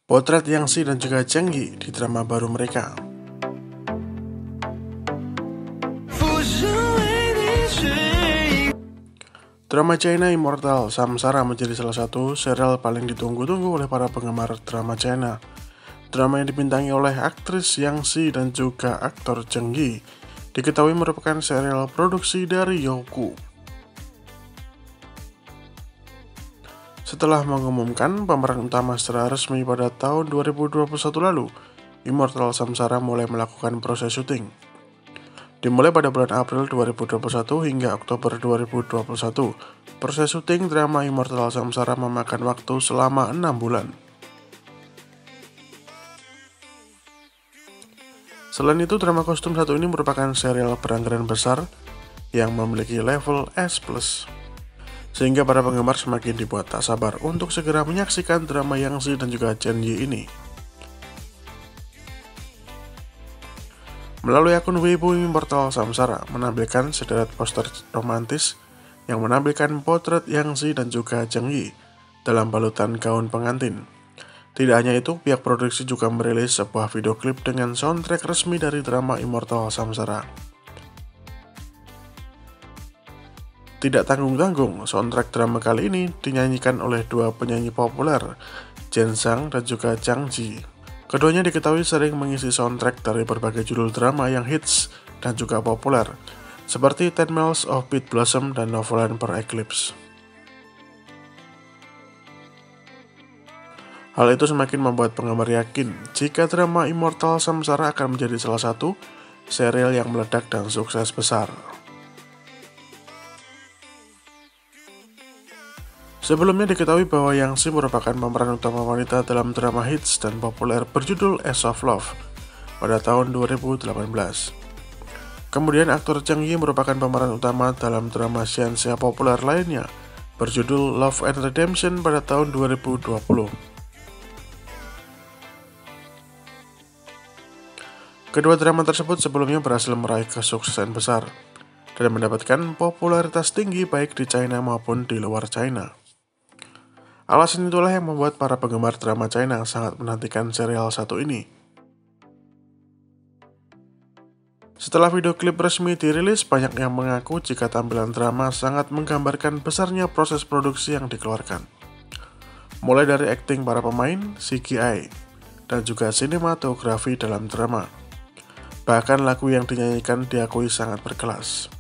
Potret Yang Si dan juga Zheng Yi di drama baru mereka. Drama China Immortal Samsara menjadi salah satu serial paling ditunggu-tunggu oleh para penggemar drama China. Drama yang dibintangi oleh aktris Yang Si dan juga aktor Zheng Yi diketahui merupakan serial produksi dari Youku. Setelah mengumumkan pemeran utama secara resmi pada tahun 2021 lalu, Immortal Samsara mulai melakukan proses syuting. Dimulai pada bulan April 2021 hingga Oktober 2021, proses syuting drama Immortal Samsara memakan waktu selama 6 bulan. Selain itu, drama kostum satu ini merupakan serial beranggaran besar yang memiliki level S+, sehingga para penggemar semakin dibuat tak sabar untuk segera menyaksikan drama Yang Si dan juga Zheng Yi ini. Melalui akun Weibo, Immortal Samsara menampilkan sederet poster romantis yang menampilkan potret Yang Si dan juga Zheng Yi dalam balutan gaun pengantin. Tidak hanya itu, pihak produksi juga merilis sebuah video klip dengan soundtrack resmi dari drama Immortal Samsara. Tidak tanggung-tanggung, soundtrack drama kali ini dinyanyikan oleh dua penyanyi populer, Jen Zhang dan juga Zhang Ji. Keduanya diketahui sering mengisi soundtrack dari berbagai judul drama yang hits dan juga populer, seperti 10 Miles of Peach Blossom dan November Eclipse. Hal itu semakin membuat penggemar yakin jika drama Immortal Samsara akan menjadi salah satu serial yang meledak dan sukses besar. Sebelumnya diketahui bahwa Yang Si merupakan pemeran utama wanita dalam drama hits dan populer berjudul As of Love pada tahun 2018. Kemudian aktor Zheng Yi merupakan pemeran utama dalam drama xianxia populer lainnya berjudul Love and Redemption pada tahun 2020. Kedua drama tersebut sebelumnya berhasil meraih kesuksesan besar dan mendapatkan popularitas tinggi baik di China maupun di luar China. Alasan itulah yang membuat para penggemar drama China sangat menantikan serial satu ini. Setelah video klip resmi dirilis, banyak yang mengaku jika tampilan drama sangat menggambarkan besarnya proses produksi yang dikeluarkan. Mulai dari akting para pemain, CGI, dan juga sinematografi dalam drama. Bahkan lagu yang dinyanyikan diakui sangat berkelas.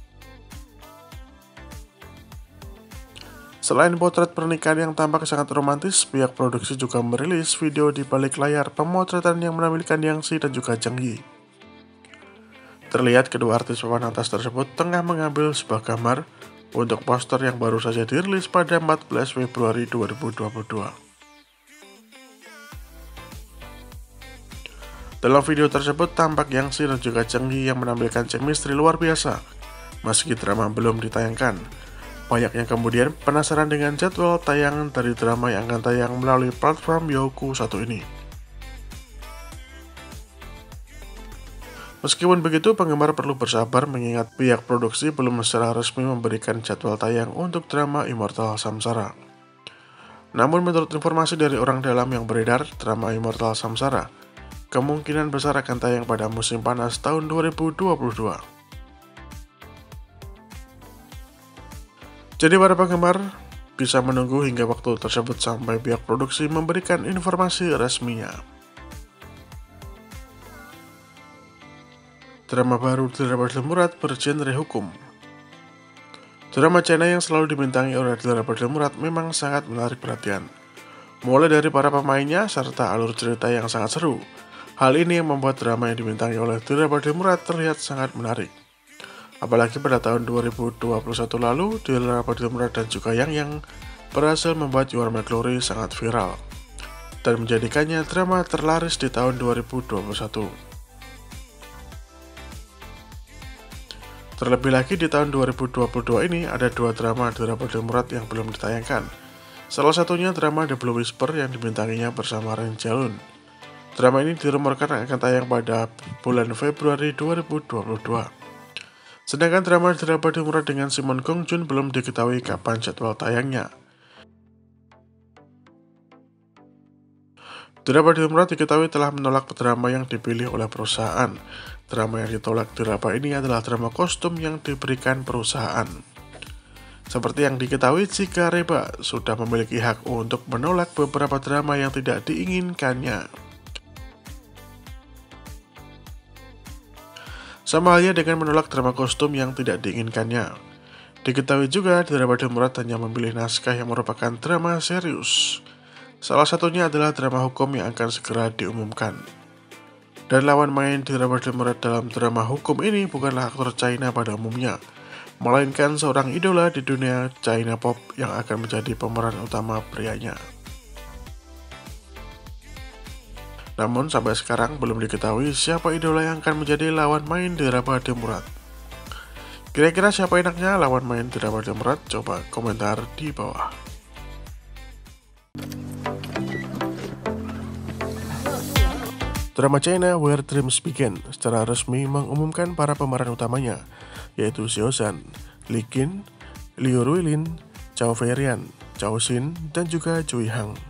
Selain potret pernikahan yang tampak sangat romantis, pihak produksi juga merilis video di balik layar pemotretan yang menampilkan Yang Si dan juga Zheng Yi. Terlihat kedua artis papan atas tersebut tengah mengambil sebuah gambar untuk poster yang baru saja dirilis pada 14 Februari 2022. Dalam video tersebut tampak Yang Si dan juga Zheng Yi yang menampilkan chemistry luar biasa, meski drama belum ditayangkan. Banyak yang kemudian penasaran dengan jadwal tayangan dari drama yang akan tayang melalui platform Youku satu ini. Meskipun begitu, penggemar perlu bersabar mengingat pihak produksi belum secara resmi memberikan jadwal tayang untuk drama Immortal Samsara. Namun menurut informasi dari orang dalam yang beredar, drama Immortal Samsara kemungkinan besar akan tayang pada musim panas tahun 2022. Jadi para penggemar bisa menunggu hingga waktu tersebut sampai pihak produksi memberikan informasi resminya. Drama baru Dara Murad bergenre hukum. Drama China yang selalu dibintangi oleh Dara Murad memang sangat menarik perhatian. Mulai dari para pemainnya serta alur cerita yang sangat seru. Hal ini yang membuat drama yang dibintangi oleh Dara Murad terlihat sangat menarik. Apalagi pada tahun 2021 lalu, Dara Murad dan juga Yang berhasil membuat You Are My Glory sangat viral dan menjadikannya drama terlaris di tahun 2021. Terlebih lagi di tahun 2022 ini ada dua drama Dara Murad yang belum ditayangkan. Salah satunya drama The Blue Whisper yang dibintanginya bersama Ren Jalun. Drama ini dirumorkan akan tayang pada bulan Februari 2022. Sedangkan drama Dara Murad dengan Simon Gong Joon belum diketahui kapan jadwal tayangnya. Drama Dilmurat diketahui telah menolak drama yang dipilih oleh perusahaan. Drama yang ditolak drama ini adalah drama kostum yang diberikan perusahaan. Seperti yang diketahui, Chika Reba sudah memiliki hak untuk menolak beberapa drama yang tidak diinginkannya. Sama halnya dengan menolak drama kostum yang tidak diinginkannya. Diketahui juga, drama Dilmurat hanya memilih naskah yang merupakan drama serius. Salah satunya adalah drama hukum yang akan segera diumumkan. Dan lawan main drama Dilmurat dalam drama hukum ini bukanlah aktor China pada umumnya, melainkan seorang idola di dunia China pop yang akan menjadi pemeran utama prianya. Namun sampai sekarang belum diketahui siapa idola yang akan menjadi lawan main drama Dilmurat. Kira-kira siapa enaknya lawan main drama Dilmurat? Coba komentar di bawah. Drama China Where Dreams Begin secara resmi mengumumkan para pemeran utamanya, yaitu Xiao Zhan, Li Qin, Liu Ruilin, Zhao Feiyan, Zhao Xin, dan juga Cui Hang.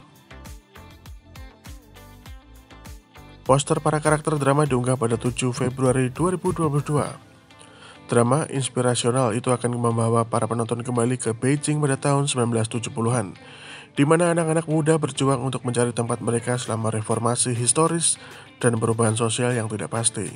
Poster para karakter drama diunggah pada 7 Februari 2022. Drama inspirasional itu akan membawa para penonton kembali ke Beijing pada tahun 1970-an, di mana anak-anak muda berjuang untuk mencari tempat mereka selama reformasi historis dan perubahan sosial yang tidak pasti.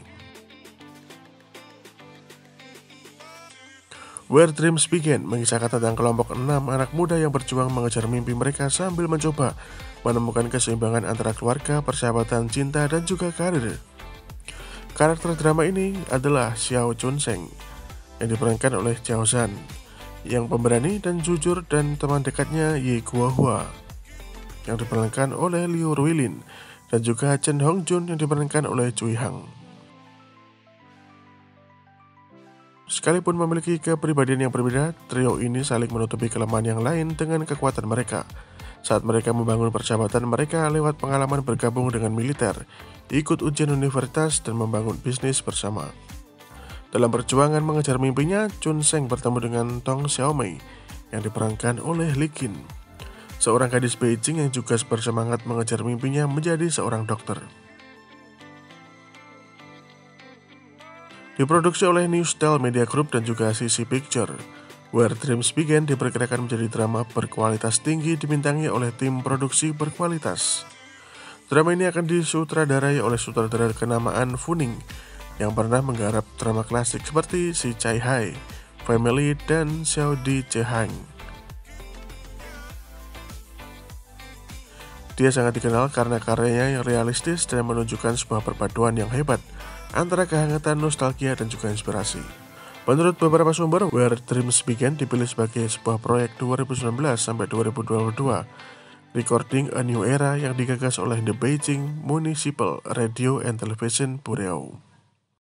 Where Dreams Begin mengisahkan tentang kelompok 6 anak muda yang berjuang mengejar mimpi mereka sambil mencoba menemukan keseimbangan antara keluarga, persahabatan, cinta, dan juga karir. Karakter drama ini adalah Xiao Chunsheng yang diperankan oleh Zhao Zhan, yang pemberani dan jujur, dan teman dekatnya Ye Guohua yang diperankan oleh Liu Ruilin, dan juga Chen Hongjun yang diperankan oleh Cui Hang. Sekalipun memiliki kepribadian yang berbeda, trio ini saling menutupi kelemahan yang lain dengan kekuatan mereka. Saat mereka membangun persahabatan mereka lewat pengalaman bergabung dengan militer, ikut ujian universitas, dan membangun bisnis bersama. Dalam perjuangan mengejar mimpinya, Chunsheng bertemu dengan Tong Xiaomei yang diperankan oleh Li Qin, seorang gadis Beijing yang juga bersemangat mengejar mimpinya menjadi seorang dokter. Diproduksi oleh New Style Media Group dan juga CC Picture, Where Dreams Begin diperkirakan menjadi drama berkualitas tinggi dibintangi oleh tim produksi berkualitas. Drama ini akan disutradarai oleh sutradara kenamaan Fu Ning yang pernah menggarap drama klasik seperti Si Chai Hai, Family, dan Xiao Di Chehang. Dia sangat dikenal karena karyanya yang realistis dan menunjukkan sebuah perpaduan yang hebat antara kehangatan, nostalgia, dan juga inspirasi. Menurut beberapa sumber, Where Dreams Begin dipilih sebagai sebuah proyek 2019 sampai 2022, Recording a New Era yang digagas oleh The Beijing Municipal Radio and Television Bureau.